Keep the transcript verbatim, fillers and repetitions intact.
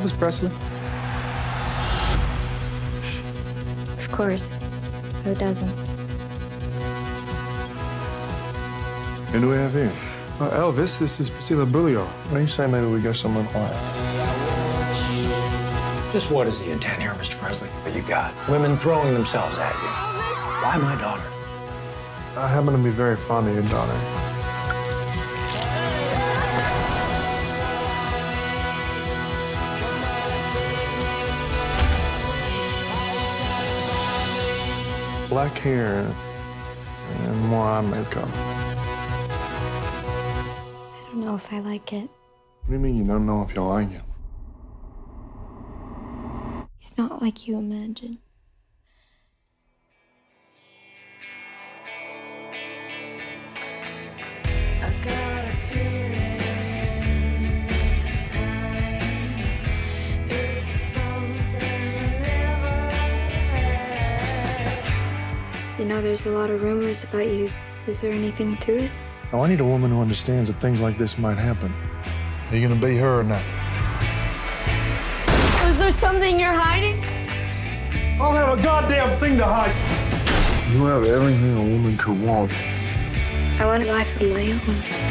Elvis Presley? Of course. Who doesn't? Who do we have here? Uh, Elvis, this is Priscilla Bruglio. What do you say maybe we go somewhere quiet? Just what is the intent here, Mister Presley? What you got? Women throwing themselves at you. Why my daughter? I happen to be very fond of your daughter. Black hair and more eye makeup. I don't know if I like it. What do you mean you don't know if you like it? He's not like you imagine. I got a feeling this time it's something I never had. You know, there's a lot of rumors about you. Is there anything to it? Oh, I need a woman who understands that things like this might happen. Are you gonna be her or not? Is there something you're hiding? I don't have a goddamn thing to hide. You have everything a woman could want. I want a life of my own.